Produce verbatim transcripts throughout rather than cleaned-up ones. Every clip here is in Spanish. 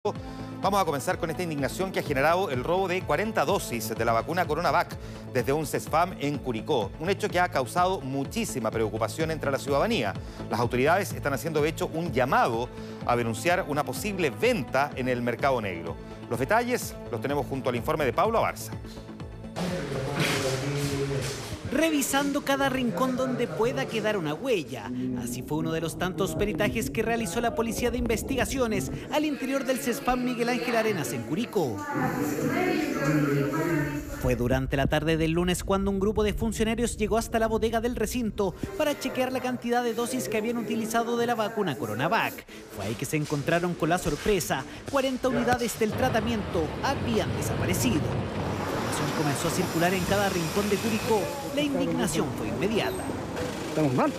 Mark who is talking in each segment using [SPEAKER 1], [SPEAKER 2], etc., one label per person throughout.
[SPEAKER 1] Vamos a comenzar con esta indignación que ha generado el robo de cuarenta dosis de la vacuna Coronavac desde un CESFAM en Curicó. Un hecho que ha causado muchísima preocupación entre la ciudadanía. Las autoridades están haciendo de hecho un llamado a denunciar una posible venta en el mercado negro. Los detalles los tenemos junto al informe de Paula Barza.
[SPEAKER 2] Revisando cada rincón donde pueda quedar una huella. Así fue uno de los tantos peritajes que realizó la Policía de Investigaciones al interior del CESFAM Miguel Ángel Arenas en Curicó. Fue durante la tarde del lunes cuando un grupo de funcionarios llegó hasta la bodega del recinto para chequear la cantidad de dosis que habían utilizado de la vacuna Coronavac. Fue ahí que se encontraron con la sorpresa: cuarenta unidades del tratamiento habían desaparecido. Comenzó a circular en cada rincón de Curicó. La indignación fue inmediata.
[SPEAKER 3] Estamos mal.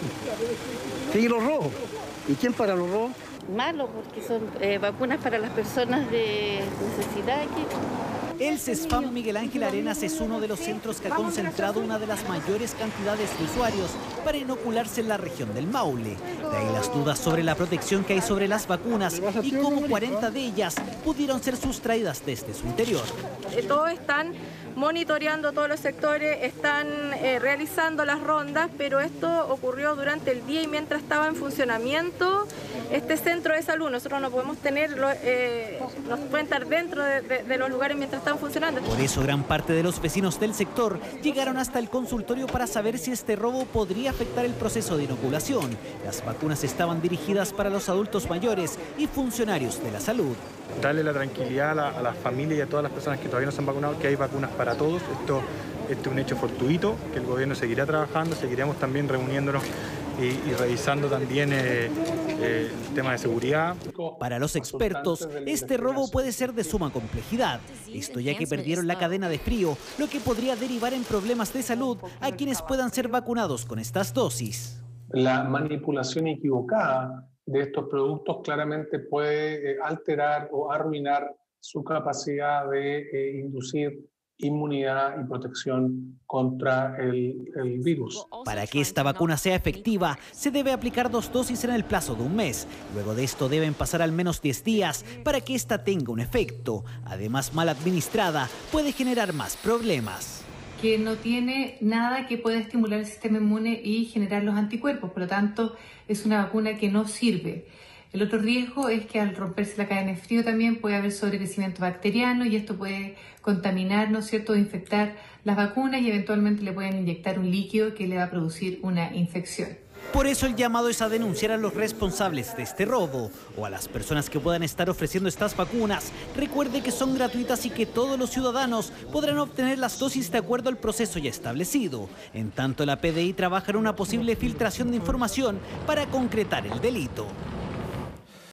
[SPEAKER 3] Sí, los robos. ¿Y quién para los robos?
[SPEAKER 4] Malo, porque son eh, vacunas para las personas de necesidad aquí.
[SPEAKER 2] El CESFAM Miguel Ángel Arenas es uno de los centros que ha concentrado una de las mayores cantidades de usuarios para inocularse en la región del Maule. De ahí las dudas sobre la protección que hay sobre las vacunas y cómo cuarenta de ellas pudieron ser sustraídas desde su interior.
[SPEAKER 5] Todos están monitoreando todos los sectores, están eh, realizando las rondas, pero esto ocurrió durante el día y mientras estaba en funcionamiento este centro de salud. Nosotros no podemos tenerlo, eh, nos pueden estar dentro de, de, de los lugares mientras están funcionando.
[SPEAKER 2] Por eso gran parte de los vecinos del sector llegaron hasta el consultorio para saber si este robo podría afectar el proceso de inoculación. Las vacunas estaban dirigidas para los adultos mayores y funcionarios de la salud.
[SPEAKER 6] Darle la tranquilidad a la, a las familias y a todas las personas que todavía no se han vacunado que hay vacunas para todos. Esto, esto es un hecho fortuito, que el gobierno seguirá trabajando, seguiremos también reuniéndonos y, y revisando también eh, eh, el tema de seguridad.
[SPEAKER 2] Para los expertos, este robo puede ser de suma complejidad. Esto ya que perdieron la cadena de frío, lo que podría derivar en problemas de salud a quienes puedan ser vacunados con estas dosis.
[SPEAKER 7] La manipulación equivocada de estos productos claramente puede eh, alterar o arruinar su capacidad de eh, inducir inmunidad y protección contra el, el virus.
[SPEAKER 2] Para que esta vacuna sea efectiva, se debe aplicar dos dosis en el plazo de un mes. Luego de esto deben pasar al menos diez días para que esta tenga un efecto. Además, mal administrada puede generar más problemas.
[SPEAKER 8] Que no tiene nada que pueda estimular el sistema inmune y generar los anticuerpos, por lo tanto es una vacuna que no sirve. El otro riesgo es que al romperse la cadena de frío también puede haber sobrecrecimiento bacteriano y esto puede contaminar, ¿no es cierto?, infectar las vacunas y eventualmente le pueden inyectar un líquido que le va a producir una infección.
[SPEAKER 2] Por eso el llamado es a denunciar a los responsables de este robo o a las personas que puedan estar ofreciendo estas vacunas. Recuerde que son gratuitas y que todos los ciudadanos podrán obtener las dosis de acuerdo al proceso ya establecido. En tanto, la P D I trabaja en una posible filtración de información para concretar el delito.